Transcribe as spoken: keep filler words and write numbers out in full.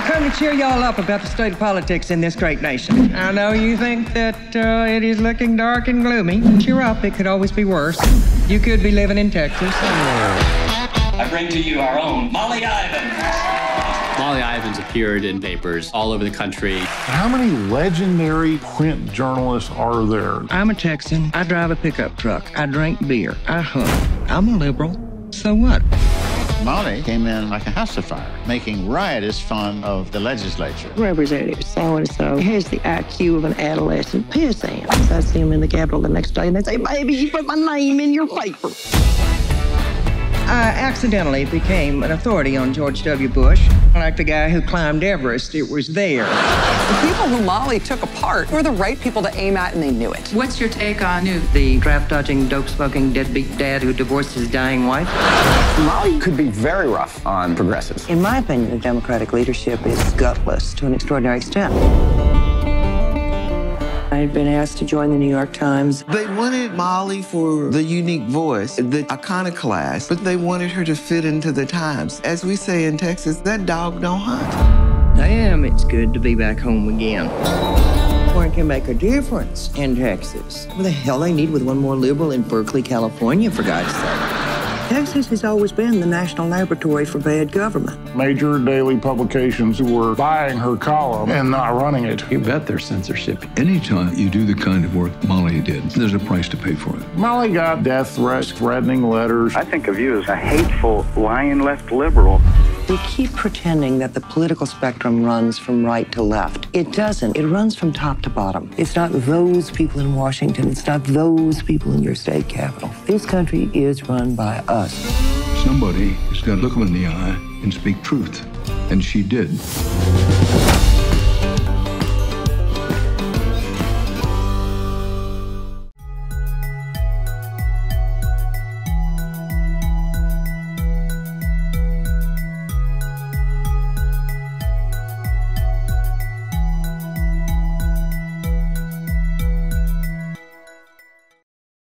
come to cheer y'all up about the state of politics in this great nation. I know you think that uh, it is looking dark and gloomy. Cheer up, it could always be worse. You could be living in Texas. I bring to you our own Molly Ivins. Molly Ivins appeared in papers all over the country. How many legendary print journalists are there? I'm a Texan. I drive a pickup truck. I drink beer. I hunt. I'm a liberal. So what? Molly came in like a house of fire, making riotous fun of the legislature. Representative so-and-so has the I Q of an adolescent pissant. I see him in the Capitol the next day, and they say, baby, you put my name in your paper. I accidentally became an authority on George W. Bush. Like the guy who climbed Everest, it was there. The people who Molly took apart were the right people to aim at, and they knew it. What's your take on Newt? The draft-dodging, dope-smoking, deadbeat dad who divorced his dying wife? Molly could be very rough on progressives. In my opinion, the Democratic leadership is gutless to an extraordinary extent. I had been asked to join the New York Times. They wanted Molly for the unique voice, the iconoclast, but they wanted her to fit into the times. As we say in Texas, that dog don't hunt. Damn, it's good to be back home again. One can make a difference in Texas. What the hell they need with one more liberal in Berkeley, California, for God's sake. Texas has always been the national laboratory for bad government. Major daily publications were buying her column and not running it. You bet there's censorship. Anytime you do the kind of work Molly did, there's a price to pay for it. Molly got death threats, threatening letters. I think of you as a hateful, lying left liberal. We keep pretending that the political spectrum runs from right to left. It doesn't. It runs from top to bottom. It's not those people in Washington. It's not those people in your state capital. This country is run by us. Somebody has got to look them in the eye and speak truth. And she did.